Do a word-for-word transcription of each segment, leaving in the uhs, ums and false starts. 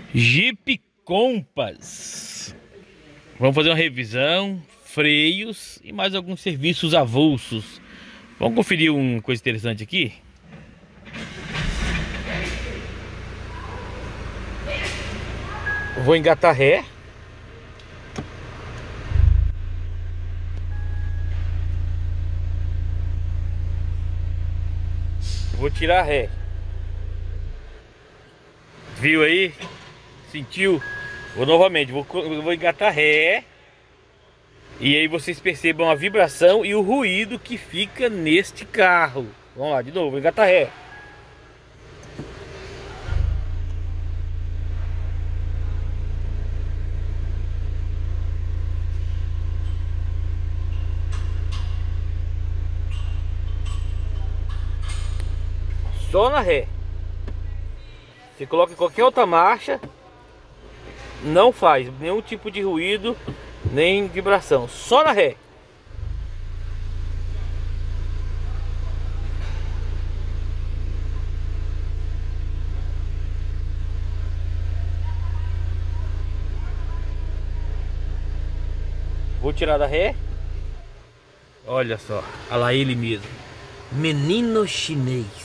Jeep Compass. Vamos fazer uma revisão, freios e mais alguns serviços avulsos. Vamos conferir uma coisa interessante aqui. Vou engatar ré. Vou tirar ré. Viu aí? Sentiu? Vou novamente, vou, vou engatar ré. E aí vocês percebam a vibração e o ruído que fica neste carro. Vamos lá, de novo, vou engatar ré. Só na ré. Você coloca em qualquer outra marcha, não faz nenhum tipo de ruído, nem vibração. Só na ré. Vou tirar da ré. Olha só, olha lá ele mesmo. Menino chinês.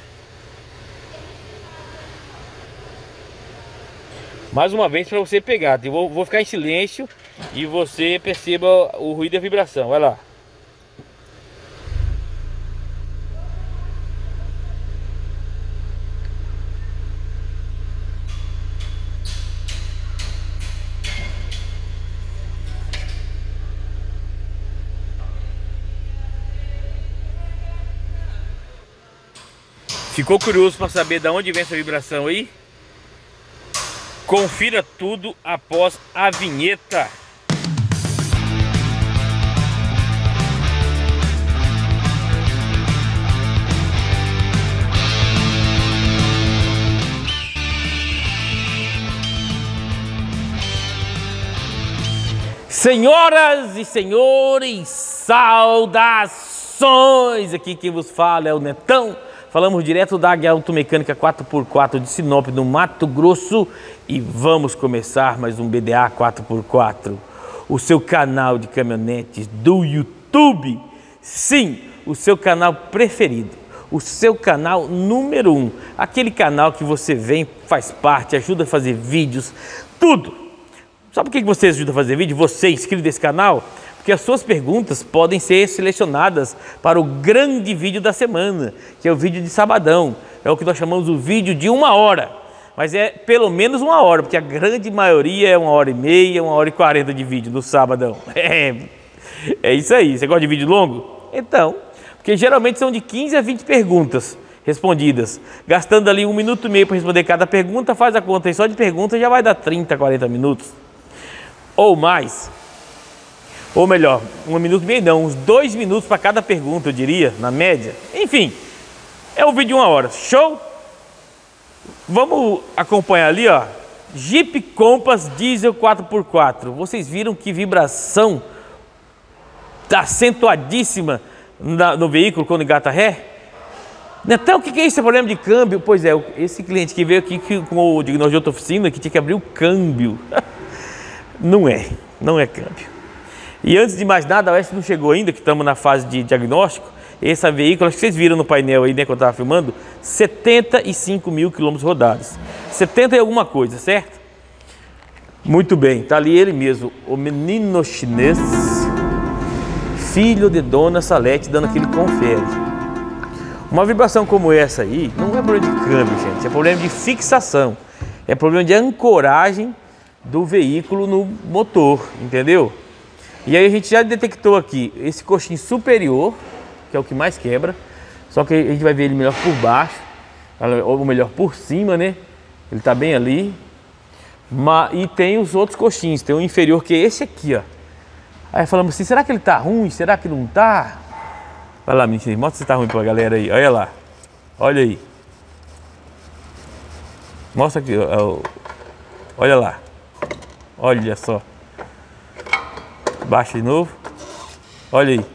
Mais uma vez para você pegar. Eu vou, vou ficar em silêncio e você perceba o ruído e a vibração. Vai lá. Ficou curioso para saber de onde vem essa vibração aí? Confira tudo após a vinheta. Senhoras e senhores, saudações! Aqui quem vos fala é o Netão. Falamos direto da Águia Automecânica quatro por quatro de Sinop, no Mato Grosso. E vamos começar mais um B D A quatro por quatro. O seu canal de caminhonetes do YouTube. Sim, o seu canal preferido. O seu canal número um. Aquele canal que você vem, faz parte, ajuda a fazer vídeos, tudo. Sabe por que você ajuda a fazer vídeo? Você, inscrito nesse canal? Porque as suas perguntas podem ser selecionadas para o grande vídeo da semana, que é o vídeo de sabadão. É o que nós chamamos o vídeo de uma hora. Mas é pelo menos uma hora, porque a grande maioria é uma hora e meia, uma hora e quarenta de vídeo no sabadão. É, é isso aí. Você gosta de vídeo longo? Então, porque geralmente são de quinze a vinte perguntas respondidas. Gastando ali um minuto e meio para responder cada pergunta, faz a conta aí só de pergunta, já vai dar trinta, quarenta minutos. Ou mais. Ou melhor, um minuto e meio não, uns dois minutos para cada pergunta, eu diria, na média. Enfim, é o vídeo de uma hora. Show? Vamos acompanhar ali, ó. Jeep Compass Diesel quatro por quatro. Vocês viram que vibração acentuadíssima no veículo quando engata ré? Então, o que é isso? É problema de câmbio? Pois é, esse cliente que veio aqui com o diagnóstico de outra oficina, que tinha que abrir o câmbio. Não é, não é câmbio. E antes de mais nada, a Oeste não chegou ainda, que estamos na fase de diagnóstico. Esse veículo, acho que vocês viram no painel aí, né, que eu estava filmando, setenta e cinco mil quilômetros rodados. setenta e alguma coisa, certo? Muito bem, tá ali ele mesmo, o menino chinês, filho de Dona Salete, dando aquele confere. Uma vibração como essa aí, não é problema de câmbio, gente, é problema de fixação. É problema de ancoragem do veículo no motor, entendeu? E aí a gente já detectou aqui esse coxim superior, que é o que mais quebra, só que a gente vai ver ele melhor por baixo, ou melhor por cima, né? Ele tá bem ali. E tem os outros coxins, tem o inferior que é esse aqui, ó. Aí falamos assim, será que ele tá ruim? Será que não tá? Vai lá, menino, mostra se tá ruim pra galera aí, olha lá. Olha aí. Mostra aqui, ó. Olha lá. Olha só. Baixa de novo. Olha aí.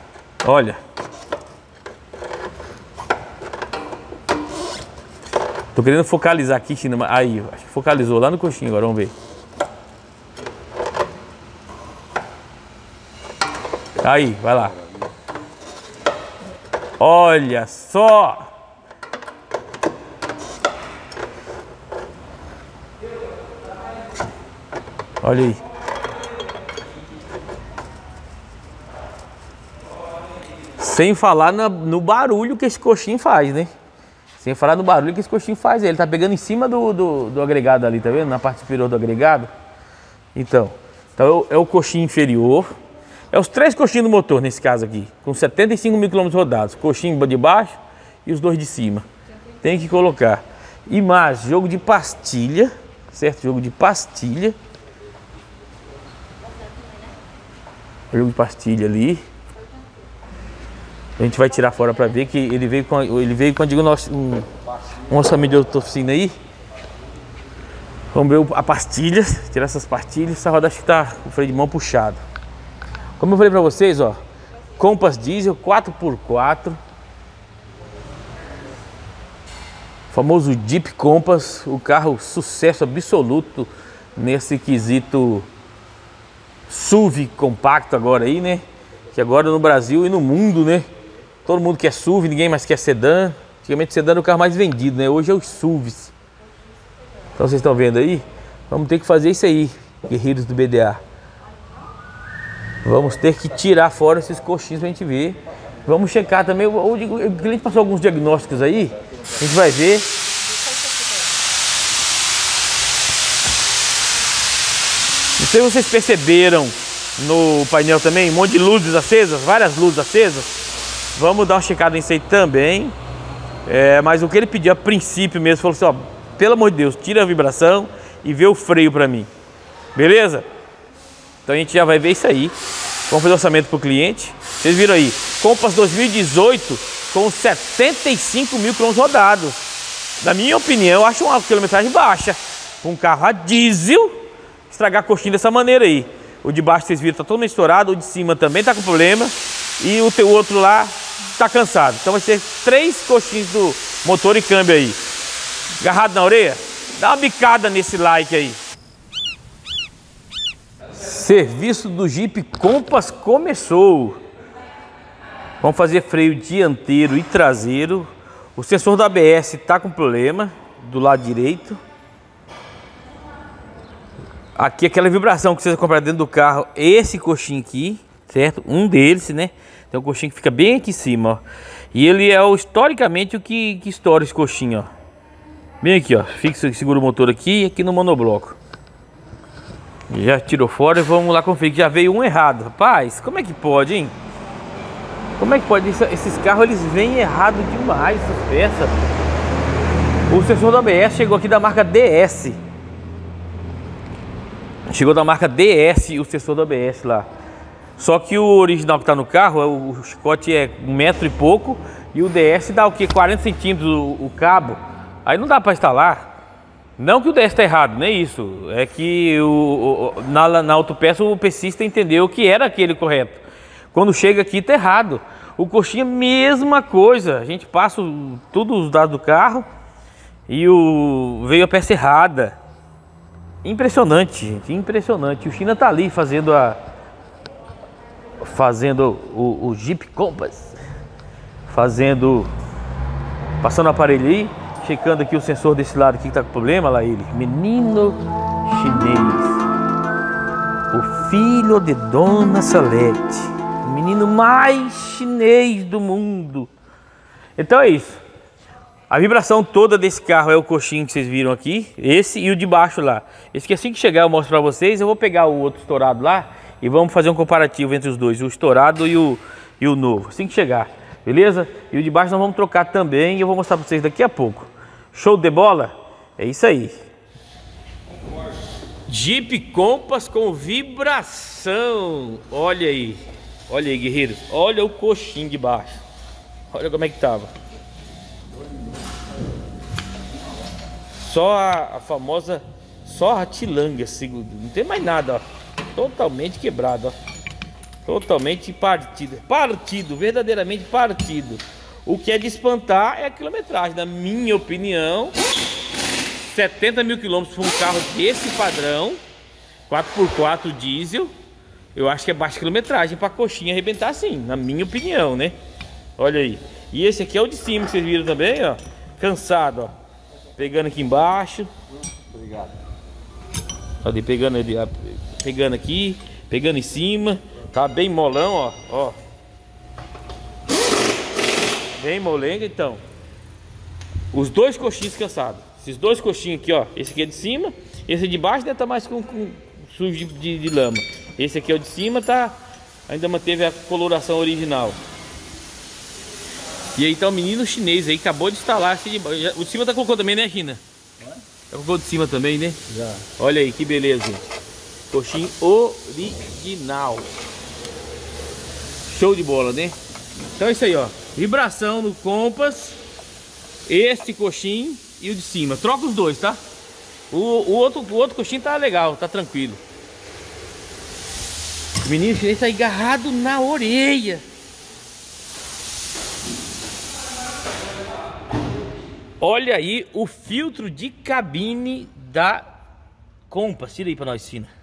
Olha. Tô querendo focalizar aqui, China. Aí, acho que focalizou lá no coxinho agora, vamos ver. Aí, vai lá. Olha só! Olha aí. Sem falar na, no barulho que esse coxinho faz, né? Sem falar no barulho que esse coxinho faz. Ele tá pegando em cima do, do, do agregado ali, tá vendo? Na parte superior do agregado. Então, então é o coxinho inferior. É os três coxinhos do motor nesse caso aqui. Com setenta e cinco mil quilômetros rodados. Coxinho de baixo e os dois de cima. Tem que colocar. E mais, jogo de pastilha. Certo? Jogo de pastilha. Jogo de pastilha ali. A gente vai tirar fora para ver que ele veio com, ele veio com digo, um, um orçamento de oficina aí. Vamos ver a pastilha, tirar essas pastilhas. Essa roda acho que tá com o freio de mão puxado. Como eu falei para vocês, ó, Compass diesel quatro por quatro. Famoso Jeep Compass, o carro sucesso absoluto nesse quesito S U V compacto agora aí, né? Que agora no Brasil e no mundo, né? Todo mundo quer S U V, ninguém mais quer sedã. Antigamente sedã era o carro mais vendido, né? Hoje é os S U Vs. Então vocês estão vendo aí? Vamos ter que fazer isso aí, guerreiros do B D A. Vamos ter que tirar fora esses coxinhos pra gente ver. Vamos checar também. O, o, o cliente passou alguns diagnósticos aí. A gente vai ver. Não sei se vocês perceberam no painel também, um monte de luzes acesas, várias luzes acesas. Vamos dar uma checada nisso aí também. É, mas o que ele pediu a princípio mesmo, falou assim, ó, pelo amor de Deus, tira a vibração e vê o freio pra mim. Beleza? Então a gente já vai ver isso aí. Vamos fazer orçamento pro cliente. Vocês viram aí, Compass dois mil e dezoito com setenta e cinco mil quilômetros rodados. Na minha opinião, eu acho uma quilometragem baixa. Um carro a diesel, estragar a coxinha dessa maneira aí. O de baixo, vocês viram, tá todo estourado. O de cima também tá com problema. E o teu outro lá tá cansado. Então vai ser três coxinhos do motor e câmbio aí. Agarrado na orelha? Dá uma bicada nesse like aí. Serviço do Jeep Compass começou. Vamos fazer freio dianteiro e traseiro. O sensor do A B S tá com problema do lado direito. Aqui aquela vibração que vocês compraram dentro do carro, esse coxinho aqui, certo? Um deles, né? Tem um coxinho que fica bem aqui em cima, ó. E ele é o, historicamente o que, que estoura esse coxinho, ó. Bem aqui, ó. Fixa, segura o motor aqui e aqui no monobloco. Já tirou fora e vamos lá conferir que já veio um errado. Rapaz, como é que pode, hein? Como é que pode? Esses carros, eles vêm errado demais, essas peças. O sensor do A B S chegou aqui da marca D S. Chegou da marca D S o sensor do A B S lá. Só que o original que tá no carro, o chicote é um metro e pouco. E o D S dá o que? quarenta centímetros o, o cabo. Aí não dá para instalar. Não que o D S tá errado, não é isso. É que o, o, na, na autopeça o pesista entendeu que era aquele correto. Quando chega aqui tá errado. O coxinha, mesma coisa. A gente passa o, tudo os dados do carro e o, veio a peça errada. Impressionante, gente, impressionante. O China tá ali fazendo a fazendo o, o Jeep Compass, fazendo, passando o aparelho aí, checando aqui o sensor desse lado aqui que tá com problema. Lá ele, menino chinês, o filho de Dona Salete, o menino mais chinês do mundo. Então é isso. A vibração toda desse carro é o coxinho que vocês viram aqui, esse e o de baixo lá. Esse que assim que chegar eu mostro pra vocês. Eu vou pegar o outro estourado lá e vamos fazer um comparativo entre os dois, o estourado e o, e o novo, assim que chegar, beleza? E o de baixo nós vamos trocar também e eu vou mostrar pra vocês daqui a pouco. Show de bola? É isso aí. Jeep Compass com vibração. Olha aí, olha aí, guerreiros, olha o coxinho de baixo. Olha como é que tava. Só a, a famosa, só a tilanga, assim, não tem mais nada, ó. Totalmente quebrado, ó. Totalmente partido, partido, verdadeiramente partido. O que é de espantar é a quilometragem. Na minha opinião, setenta mil quilômetros para um carro desse padrão, quatro por quatro diesel, eu acho que é baixa quilometragem para a coxinha arrebentar assim, na minha opinião, né? Olha aí. E esse aqui é o de cima que vocês viram também, ó. Cansado, ó. Pegando aqui embaixo. Obrigado. Olha, pegando ele, pegando aqui, pegando em cima. Tá bem molão, ó. Ó. Bem molenga, então. Os dois coxinhos cansados. Esses dois coxinhos aqui, ó. Esse aqui é de cima. Esse de baixo deve estar mais com, com sujo de, de, de lama. Esse aqui é o de cima, tá? Ainda manteve a coloração original. E aí tá o menino chinês aí, acabou de instalar esse de baixo. O de cima tá colocou também, né, China? É? Tá colocou de cima também, né? Já. Olha aí, que beleza. Coxinho original. Show de bola, né? Então é isso aí, ó. Vibração no Compass. Este coxinho e o de cima. Troca os dois, tá? O, o, outro, o outro coxinho tá legal, tá tranquilo. O menino chinês tá agarrado na orelha. Olha aí o filtro de cabine da Compass. Tira aí pra nós, Fina.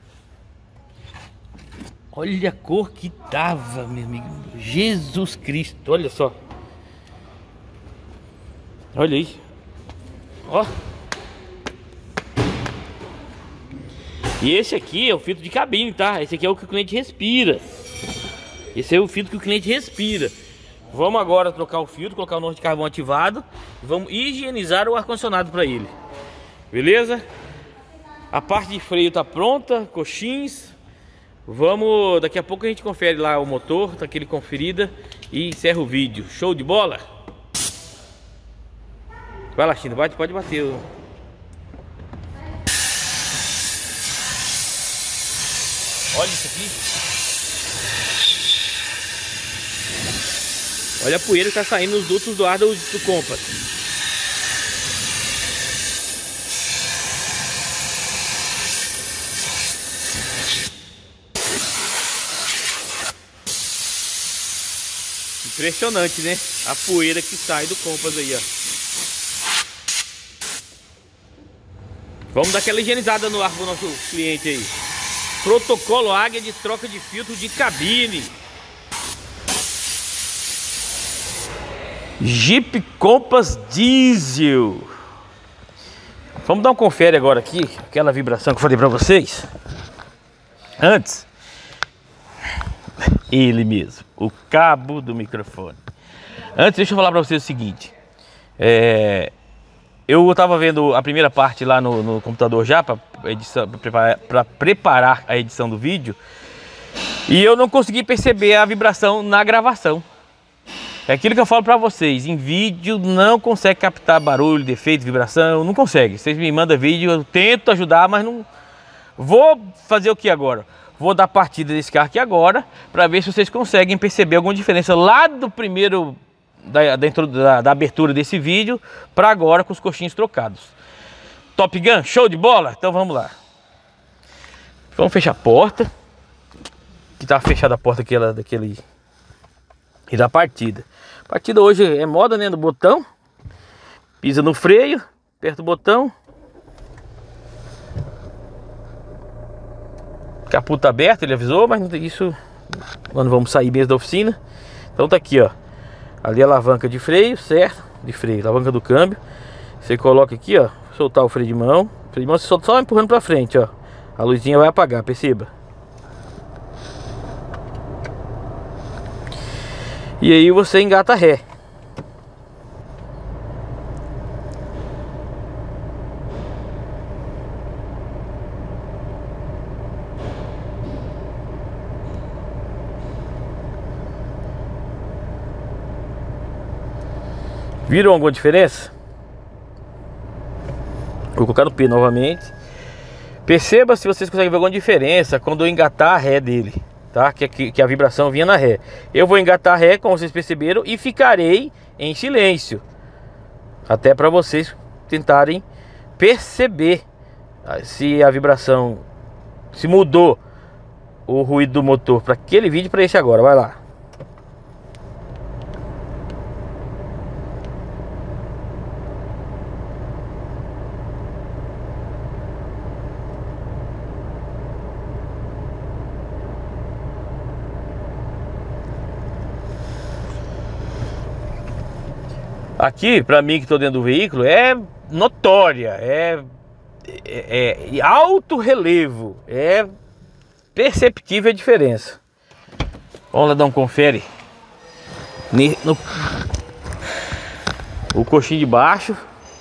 Olha a cor que tava, meu amigo. Jesus Cristo, olha só. Olha aí. Ó. E esse aqui é o filtro de cabine, tá? Esse aqui é o que o cliente respira. Esse é o filtro que o cliente respira. Vamos agora trocar o filtro, colocar o nosso de carvão ativado. Vamos higienizar o ar-condicionado para ele. Beleza? A parte de freio tá pronta, coxins. Vamos, daqui a pouco a gente confere lá o motor, tá aquele conferida e encerra o vídeo. Show de bola? Vai lá, China, bate, pode bater. Olha isso aqui. Olha a poeira que tá saindo nos dutos do ar do, do Compass. Impressionante, né? A poeira que sai do Compass aí, ó. Vamos dar aquela higienizada no ar pro nosso cliente aí. Protocolo Águia de troca de filtro de cabine. Jeep Compass Diesel. Vamos dar um confere agora aqui, aquela vibração que eu falei pra vocês. Antes, ele mesmo, o cabo do microfone. Antes, deixa eu falar pra vocês o seguinte. É, eu tava vendo a primeira parte lá no, no computador já pra, edição, pra, preparar, pra preparar a edição do vídeo. E eu não consegui perceber a vibração na gravação. É aquilo que eu falo pra vocês, em vídeo não consegue captar barulho, defeito, vibração, não consegue. Vocês me mandam vídeo, eu tento ajudar, mas não... Vou fazer o que agora? Vou dar partida desse carro aqui agora, pra ver se vocês conseguem perceber alguma diferença lá do primeiro, da, dentro da, da abertura desse vídeo, pra agora com os coxinhos trocados. Top Gun, show de bola? Então vamos lá. Vamos fechar a porta, que tá fechada a porta aquela, daquele... E da partida. A partida hoje é moda, né? Do botão. Pisa no freio, aperta o botão. Capô tá aberto, ele avisou, mas isso quando vamos sair mesmo da oficina. Então tá aqui, ó. Ali a alavanca de freio, certo? De freio, alavanca do câmbio. Você coloca aqui, ó. Soltar o freio de mão. O freio de mão você solta só empurrando pra frente, ó. A luzinha vai apagar, perceba. E aí você engata ré. Viram alguma diferença? Vou colocar no P novamente. Perceba se vocês conseguem ver alguma diferença quando eu engatar a ré dele. Tá? Que, que, que a vibração vinha na ré. Eu vou engatar a ré, como vocês perceberam, e ficarei em silêncio. Até para vocês tentarem perceber se a vibração, se mudou o ruído do motor para aquele vídeo para esse agora. Vai lá. Aqui, para mim que estou dentro do veículo, é notória, é, é, é alto relevo, é perceptível a diferença. Vamos lá dar um confere no o coxinho de baixo.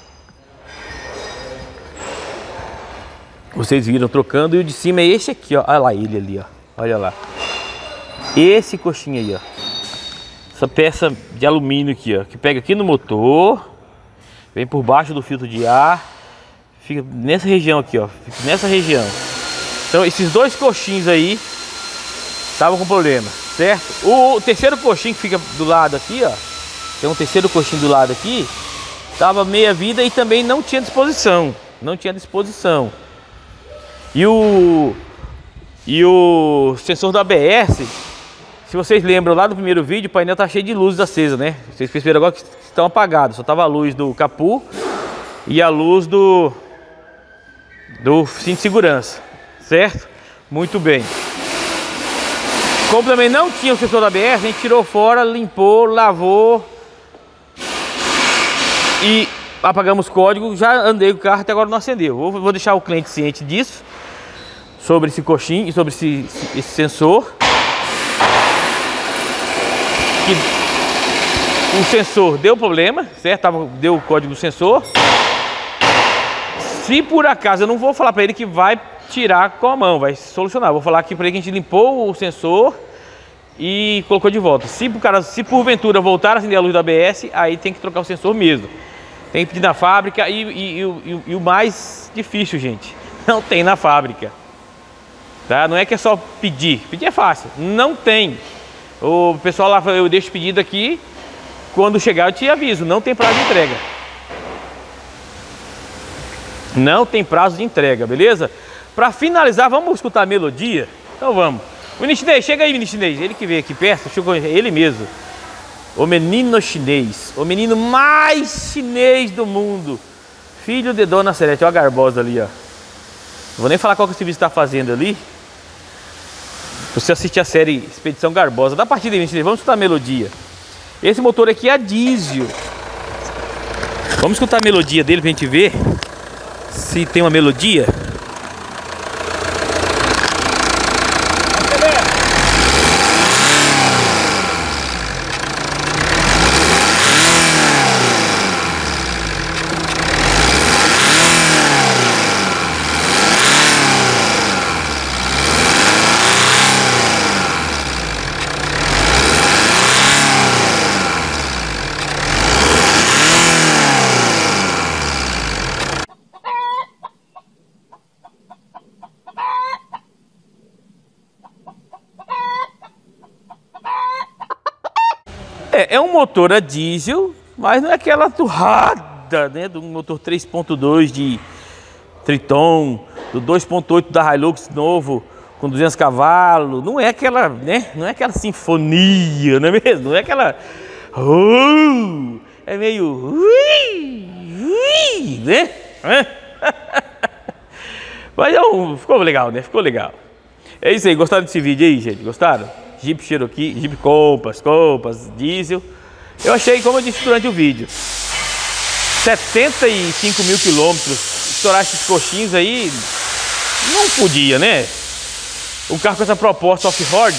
Vocês viram trocando, e o de cima é esse aqui, ó. Olha lá ele ali, ó. Olha lá. Esse coxinho aí, ó. Essa peça de alumínio aqui, ó, que pega aqui no motor, vem por baixo do filtro de ar, fica nessa região aqui, ó, fica nessa região. Então esses dois coxinhos aí estavam com problema, certo? O terceiro coxinho que fica do lado aqui, ó, tem um terceiro coxinho do lado aqui, tava meia vida e também não tinha disposição, não tinha disposição. E o e o sensor do A B S, se vocês lembram lá do primeiro vídeo, o painel tá cheio de luzes acesas, né? Vocês perceberam agora que estão apagados, só tava a luz do capô e a luz do do cinto de segurança, certo? Muito bem. Como também não tinha o sensor do A B S, a gente tirou fora, limpou, lavou e apagamos o código. Já andei com o carro, até agora não acendeu. Vou, vou deixar o cliente ciente disso, sobre esse coxinho e sobre esse, esse sensor. Que o sensor deu problema, certo? Tava, deu o código do sensor. Se por acaso, eu não vou falar para ele que vai tirar com a mão, vai solucionar. Vou falar aqui para ele que a gente limpou o sensor e colocou de volta. Se por, cara, se porventura voltar a acender a luz do A B S, aí tem que trocar o sensor mesmo. Tem que pedir na fábrica e, e, e, e, e o mais difícil, gente, não tem na fábrica. Tá? Não é que é só pedir, pedir é fácil, não tem. O pessoal lá, eu deixo o pedido aqui, quando chegar eu te aviso, não tem prazo de entrega. Não tem prazo de entrega, beleza? Para finalizar, vamos escutar a melodia? Então vamos. O menino chinês, chega aí, menino chinês. Ele que veio aqui perto, chegou ele mesmo. O menino chinês, o menino mais chinês do mundo. Filho de Dona Celeste, olha a garbosa ali, ó. Não vou nem falar qual que esse vídeo está fazendo ali. Você assiste a série Expedição Garbosa. Da partida aí, menino chinês, vamos escutar a melodia. Esse motor aqui é a diesel. Vamos escutar a melodia dele pra gente ver se tem uma melodia. É, é um motor a diesel, mas não é aquela turrada, né, do motor três ponto dois de Triton, do dois ponto oito da Hilux novo, com duzentos cavalos, não é aquela, né, não é aquela sinfonia, não é mesmo? Não é aquela... Uh, é meio... Uh, uh, né? Mas é um, ficou legal, né? Ficou legal. É isso aí, gostaram desse vídeo aí, gente? Gostaram? Jeep Cherokee, Jeep Compass, Compass, diesel. Eu achei, como eu disse durante o vídeo, setenta e cinco mil quilômetros, estourar esses coxinhos aí, não podia, né? Um carro com essa proposta off-road.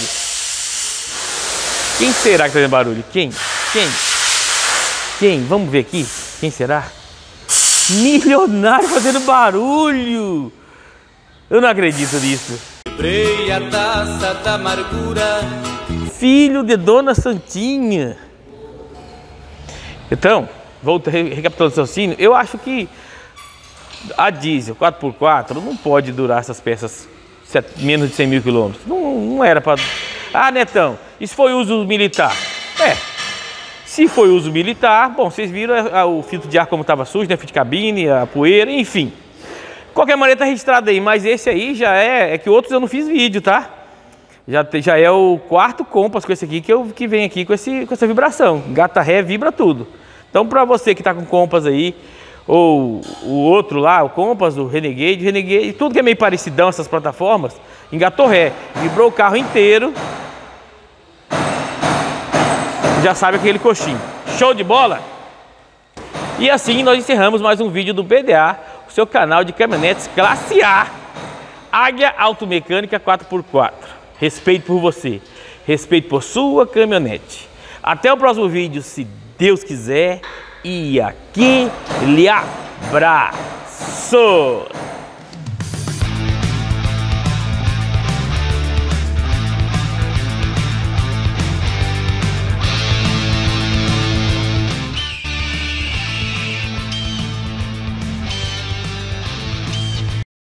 Quem será que tá fazendo barulho? Quem? Quem? Quem? Vamos ver aqui. Quem será? Milionário fazendo barulho. Eu não acredito nisso. Quebrei a taça da amargura. Filho de Dona Santinha. Então, volta, recapitulando o raciocínio, eu acho que a diesel quatro por quatro não pode durar essas peças menos de cem mil quilômetros. Não, não era para... Ah, Netão, isso foi uso militar. É, se foi uso militar, bom, vocês viram a, a, o filtro de ar como estava sujo, né? Filtro de cabine, a poeira, enfim. Qualquer maneira tá registrado aí, mas esse aí já é, é que outros eu não fiz vídeo, tá? Já, já é o quarto Compass com esse aqui que, eu, que vem aqui com, esse, com essa vibração. Gata ré vibra tudo. Então pra você que tá com Compass aí, ou o outro lá, o Compass, o Renegade, o Renegade, tudo que é meio parecidão, essas plataformas, engatou ré, vibrou o carro inteiro, já sabe aquele coxinho. Show de bola? E assim nós encerramos mais um vídeo do B D A, o seu canal de caminhonetes classe A. Águia Automecânica quatro por quatro. Respeito por você, respeito por sua caminhonete. Até o próximo vídeo, se Deus quiser. E aquele abraço!